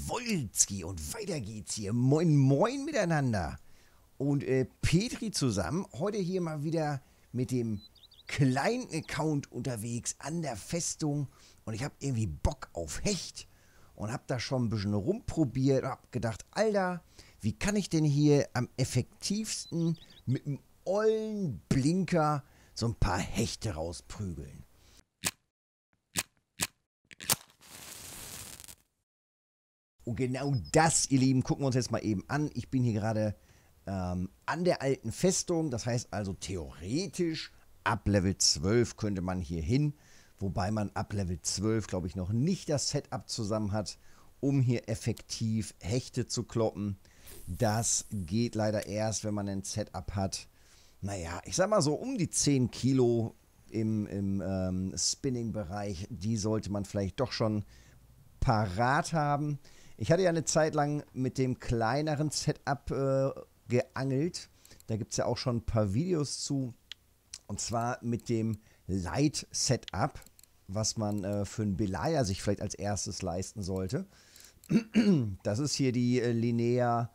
Jawohlski, und weiter geht's hier. Moin, moin miteinander. Und Petri zusammen, heute hier mal wieder mit dem kleinen Account unterwegs an der Festung. Und ich habe irgendwie Bock auf Hecht und habe da schon ein bisschen rumprobiert und habe gedacht, Alter, wie kann ich denn hier am effektivsten mit einem ollen Blinker so ein paar Hechte rausprügeln? Und genau das, ihr Lieben, gucken wir uns jetzt mal eben an. Ich bin hier gerade an der alten Festung. Das heißt also theoretisch ab Level 12 könnte man hier hin. Wobei man ab Level 12, glaube ich, noch nicht das Setup zusammen hat, um hier effektiv Hechte zu kloppen. Das geht leider erst, wenn man ein Setup hat. Naja, ich sag mal so um die 10 Kilo im Spinning-Bereich. Die sollte man vielleicht doch schon parat haben. Ich hatte ja eine Zeit lang mit dem kleineren Setup geangelt. Da gibt es ja auch schon ein paar Videos zu. Und zwar mit dem Light Setup, was man für einen Belaya sich vielleicht als erstes leisten sollte. Das ist hier die Linea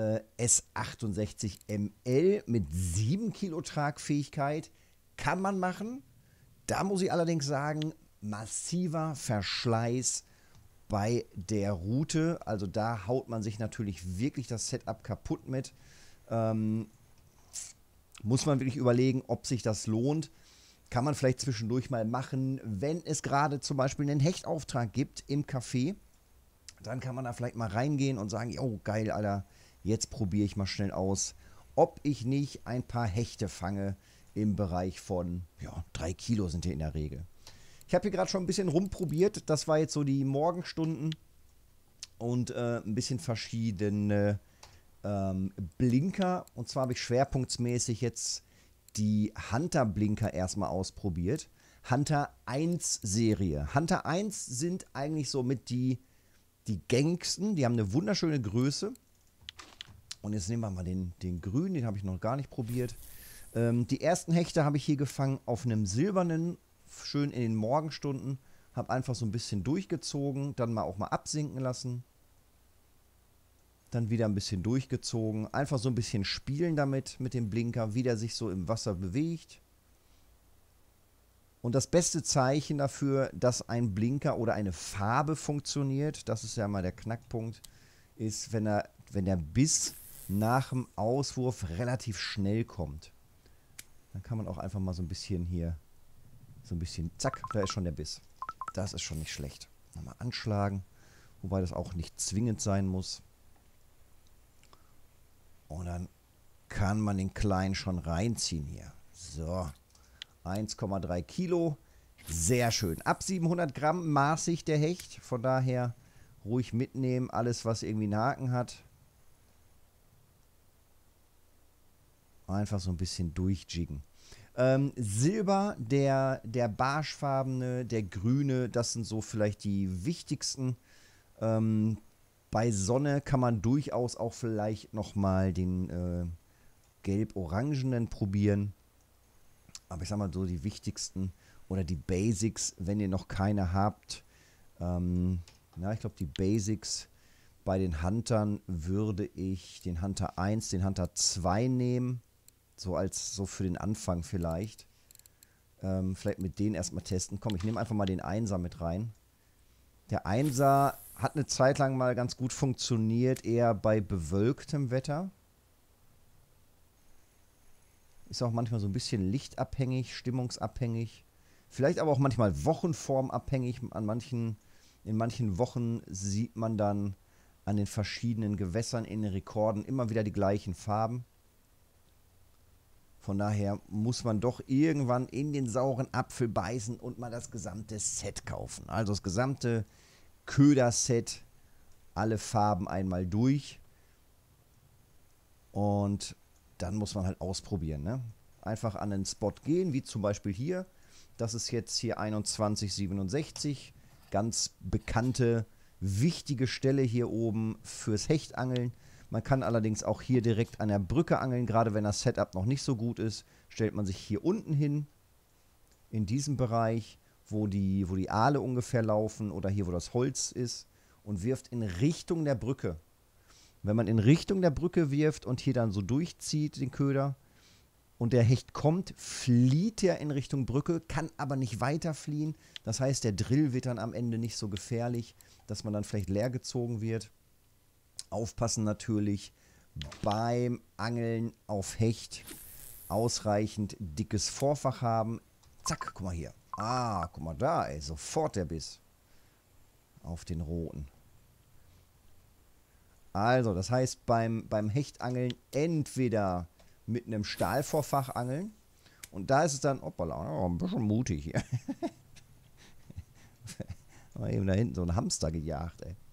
S68ML mit 7 Kilo Tragfähigkeit. Kann man machen. Da muss ich allerdings sagen, massiver Verschleiß bei der Route. Also da haut man sich natürlich wirklich das Setup kaputt mit. Muss man wirklich überlegen, ob sich das lohnt. Kann man vielleicht zwischendurch mal machen, wenn es gerade zum Beispiel einen Hechtauftrag gibt im Café. Dann kann man da vielleicht mal reingehen und sagen, oh geil, Alter, jetzt probiere ich mal schnell aus, ob ich nicht ein paar Hechte fange im Bereich von, ja, 3 Kilo sind hier in der Regel. Ich habe hier gerade schon ein bisschen rumprobiert. Das war jetzt so die Morgenstunden und ein bisschen verschiedene Blinker. Und zwar habe ich schwerpunktsmäßig jetzt die Hunter-Blinker erstmal ausprobiert. Hunter 1 Serie. Hunter 1 sind eigentlich so mit die gängigsten. Die haben eine wunderschöne Größe. Und jetzt nehmen wir mal den grünen, den habe ich noch gar nicht probiert. Die ersten Hechte habe ich hier gefangen auf einem silbernen, schön in den Morgenstunden. Habe einfach so ein bisschen durchgezogen, dann auch mal absinken lassen. Dann wieder ein bisschen durchgezogen. Einfach so ein bisschen spielen damit, mit dem Blinker, wie der sich so im Wasser bewegt. Und das beste Zeichen dafür, dass ein Blinker oder eine Farbe funktioniert, das ist ja mal der Knackpunkt, ist, wenn der Biss nach dem Auswurf relativ schnell kommt. Dann kann man auch einfach mal so ein bisschen hier, so ein bisschen, zack, da ist schon der Biss. Das ist schon nicht schlecht. Nochmal anschlagen, wobei das auch nicht zwingend sein muss. Und dann kann man den Kleinen schon reinziehen hier. So, 1,3 Kilo. Sehr schön. Ab 700 Gramm maßig der Hecht. Von daher ruhig mitnehmen. Alles, was irgendwie einen Haken hat. Einfach so ein bisschen durchjiggen. Silber, der barschfarbene, der grüne, das sind so vielleicht die wichtigsten. Bei Sonne kann man durchaus auch vielleicht nochmal den gelb-orangenen probieren. Aber ich sag mal so, die wichtigsten oder die Basics, wenn ihr noch keine habt. Ich glaube, die Basics bei den Huntern würde ich den Hunter 1, den Hunter 2 nehmen. So für den Anfang vielleicht. Vielleicht mit denen erstmal testen. Komm, ich nehme einfach mal den 1er mit rein. Der 1er hat eine Zeit lang mal ganz gut funktioniert, eher bei bewölktem Wetter. Ist auch manchmal so ein bisschen lichtabhängig, stimmungsabhängig. Vielleicht aber auch manchmal wochenformabhängig. In manchen Wochen sieht man dann an den verschiedenen Gewässern in den Rekorden immer wieder die gleichen Farben. Von daher muss man doch irgendwann in den sauren Apfel beißen und mal das gesamte Set kaufen. Also das gesamte Köder-Set, alle Farben einmal durch. Und dann muss man halt ausprobieren. Ne? Einfach an den Spot gehen, wie zum Beispiel hier. Das ist jetzt hier 2167. Ganz bekannte, wichtige Stelle hier oben fürs Hechtangeln. Man kann allerdings auch hier direkt an der Brücke angeln. Gerade wenn das Setup noch nicht so gut ist, stellt man sich hier unten hin. In diesem Bereich, wo die Aale ungefähr laufen oder hier, wo das Holz ist. und wirft in Richtung der Brücke. Wenn man in Richtung der Brücke wirft und hier dann so durchzieht, den Köder, und der Hecht kommt, flieht er in Richtung Brücke, kann aber nicht weiter fliehen. Das heißt, der Drill wird dann am Ende nicht so gefährlich, dass man dann vielleicht leer gezogen wird. Aufpassen natürlich beim Angeln auf Hecht. Ausreichend dickes Vorfach haben. Zack, guck mal hier. Ah, guck mal da, ey. Sofort der Biss. Auf den roten. Also, das heißt, beim Hechtangeln entweder mit einem Stahlvorfach angeln. Und da ist es dann, hoppala, ein bisschen mutig hier. Mal eben da hinten so einen Hamster gejagt, ey.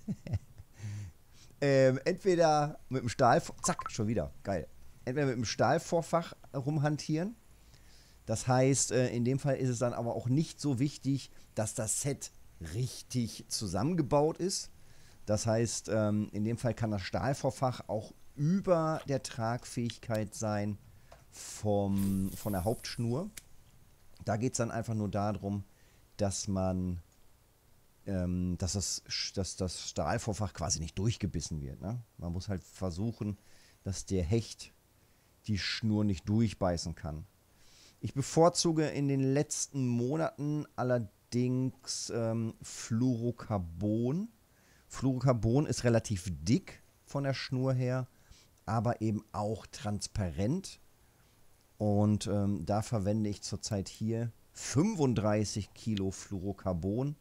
Entweder mit dem Stahlvorfach, zack, schon wieder, geil. Entweder mit dem Stahlvorfach rumhantieren. Das heißt, in dem Fall ist es dann aber auch nicht so wichtig, dass das Set richtig zusammengebaut ist. Das heißt, in dem Fall kann das Stahlvorfach auch über der Tragfähigkeit sein von der Hauptschnur. Da geht es dann einfach nur darum, dass man, dass das Stahlvorfach quasi nicht durchgebissen wird. Ne? Man muss halt versuchen, dass der Hecht die Schnur nicht durchbeißen kann. Ich bevorzuge in den letzten Monaten allerdings Fluorocarbon. Fluorocarbon ist relativ dick von der Schnur her, aber eben auch transparent. Und da verwende ich zurzeit hier 35 Kilo Fluorocarbon.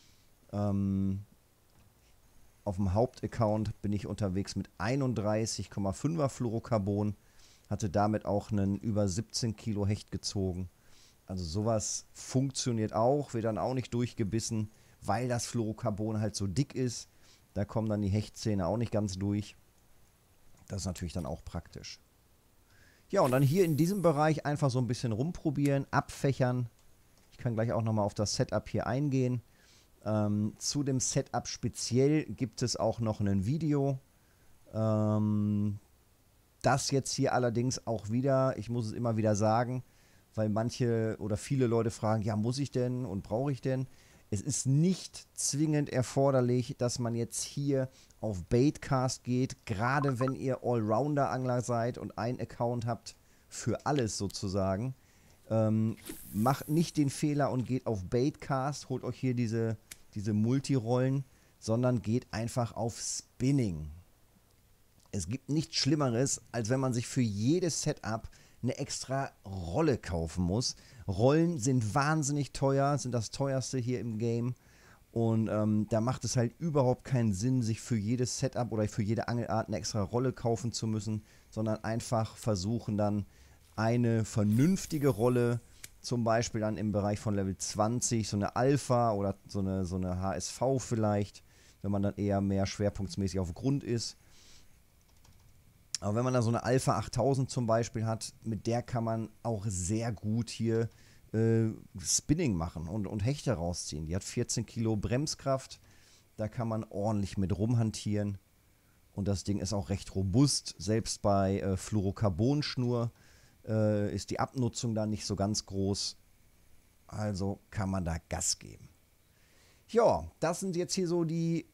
Auf dem Hauptaccount bin ich unterwegs mit 31,5er Fluorocarbon. Hatte damit auch einen über 17 Kilo Hecht gezogen. Also sowas funktioniert auch, wird dann auch nicht durchgebissen, weil das Fluorocarbon halt so dick ist. Da kommen dann die Hechtzähne auch nicht ganz durch. Das ist natürlich dann auch praktisch. Ja, und dann hier in diesem Bereich einfach so ein bisschen rumprobieren, abfächern. Ich kann gleich auch nochmal auf das Setup hier eingehen. Zu dem Setup speziell gibt es auch noch ein Video. Das jetzt hier allerdings auch wieder, ich muss es immer wieder sagen, weil manche oder viele Leute fragen, ja, muss ich denn und brauche ich denn? Es ist nicht zwingend erforderlich, dass man jetzt hier auf Baitcast geht, gerade wenn ihr Allrounder-Angler seid und einen Account habt für alles sozusagen. Macht nicht den Fehler und geht auf Baitcast, holt euch hier diese Multirollen, sondern geht einfach auf Spinning. Es gibt nichts Schlimmeres, als wenn man sich für jedes Setup eine extra Rolle kaufen muss. Rollen sind wahnsinnig teuer, sind das teuerste hier im Game. Und da macht es halt überhaupt keinen Sinn, sich für jedes Setup oder für jede Angelart eine extra Rolle kaufen zu müssen, sondern einfach versuchen dann eine vernünftige Rolle, zum Beispiel dann im Bereich von Level 20, so eine Alpha oder so eine HSV vielleicht, wenn man dann eher mehr schwerpunktsmäßig auf Grund ist. Aber wenn man da so eine Alpha 8000 zum Beispiel hat, mit der kann man auch sehr gut hier Spinning machen und Hechte rausziehen. Die hat 14 Kilo Bremskraft, da kann man ordentlich mit rumhantieren. Und das Ding ist auch recht robust, selbst bei Fluorocarbonschnur ist die Abnutzung da nicht so ganz groß. Also kann man da Gas geben. Ja, das sind jetzt hier so die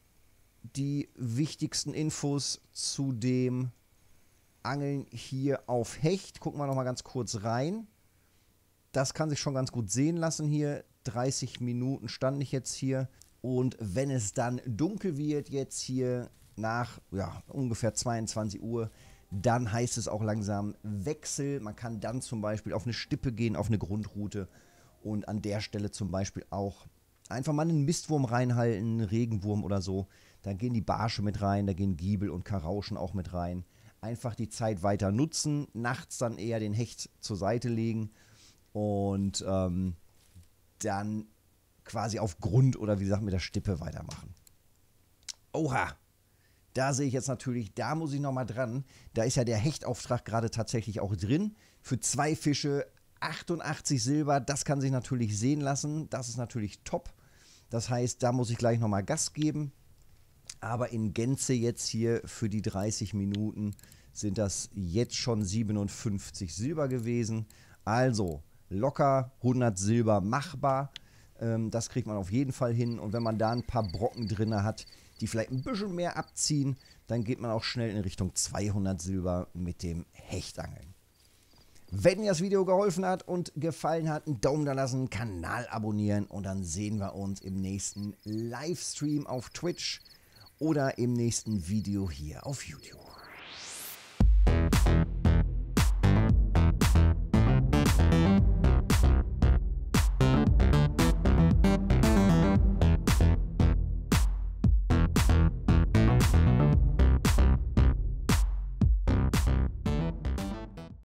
wichtigsten Infos zu dem Angeln hier auf Hecht. Gucken wir noch mal ganz kurz rein. Das kann sich schon ganz gut sehen lassen hier. 30 Minuten stand ich jetzt hier. Und wenn es dann dunkel wird, jetzt hier nach ungefähr 22 Uhr, dann heißt es auch langsam Wechsel. Man kann dann zum Beispiel auf eine Stippe gehen, auf eine Grundroute und an der Stelle zum Beispiel auch einfach mal einen Mistwurm reinhalten, einen Regenwurm oder so. Da gehen die Barsche mit rein, da gehen Giebel und Karauschen auch mit rein. Einfach die Zeit weiter nutzen, nachts dann eher den Hecht zur Seite legen und dann quasi auf Grund oder wie gesagt mit der Stippe weitermachen. Oha! Da sehe ich jetzt natürlich, da muss ich nochmal dran. Da ist ja der Hechtauftrag gerade tatsächlich auch drin. Für 2 Fische 88 Silber, das kann sich natürlich sehen lassen. Das ist natürlich top. Das heißt, da muss ich gleich nochmal Gas geben. Aber in Gänze jetzt hier für die 30 Minuten sind das jetzt schon 57 Silber gewesen. Also locker 100 Silber machbar. Das kriegt man auf jeden Fall hin. Und wenn man da ein paar Brocken drin hat, die vielleicht ein bisschen mehr abziehen, dann geht man auch schnell in Richtung 200 Silber mit dem Hechtangeln. Wenn dir das Video geholfen hat und gefallen hat, einen Daumen da lassen, Kanal abonnieren und dann sehen wir uns im nächsten Livestream auf Twitch oder im nächsten Video hier auf YouTube.